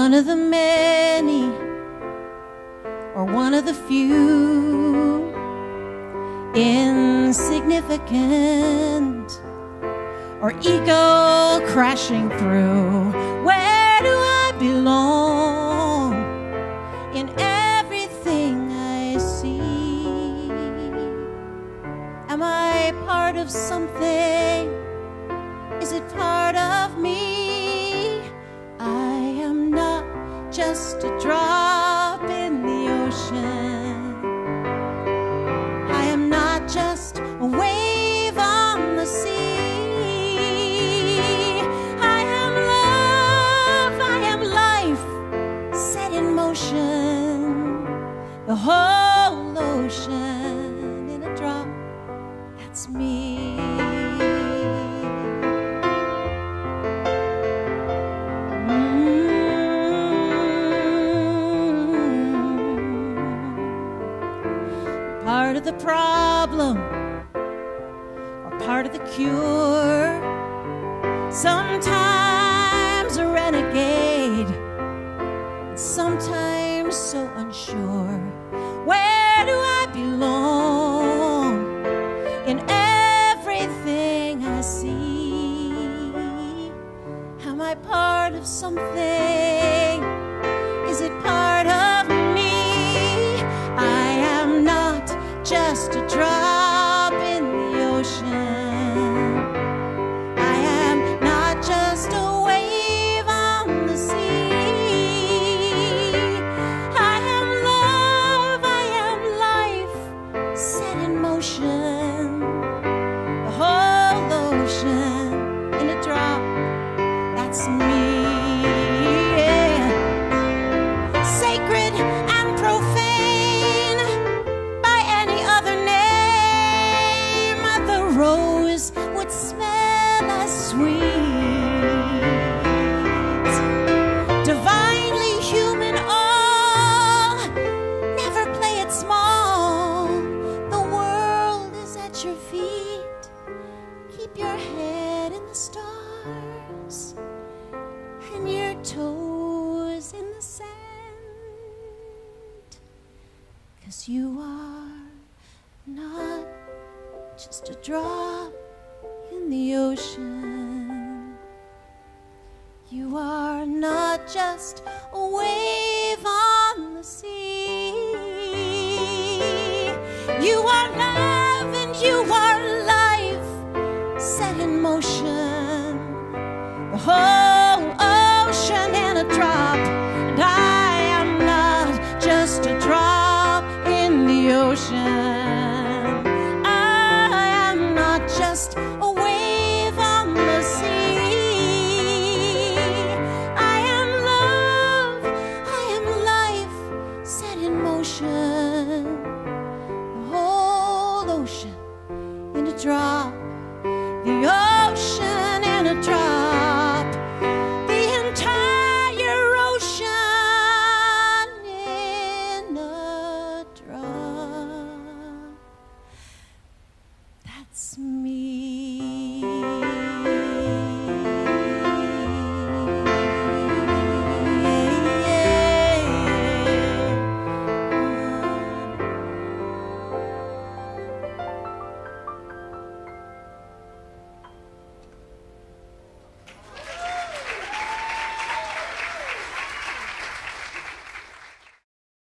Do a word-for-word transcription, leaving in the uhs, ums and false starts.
one of the many or one of the few, insignificant or ego crashing through. Where do I belong in everything I see? Am I part of something? Is it part of me? I am not just a drop in the ocean. I am not just a wave on the sea. I am love, I am life set in motion. The whole ocean in a drop, that's me. Part of the problem or part of the cure. Sometimes a renegade, sometimes so unsure. Where do I belong in everything I see? Am I part of something? Is it part of me? I am not just a drop in the ocean. I am not just a wave on the sea. I am love, I am life set in motion. The whole ocean in a drop, that's me. Yeah. Sacred and profane, by any other name, the rose would smell as sweet. Divinely human all, never play it small. The world is at your feet. Keep your head in the stars and your toes in the sand. 'Cause you are not just a drop in the ocean. You are not just a wave on the sea. You are not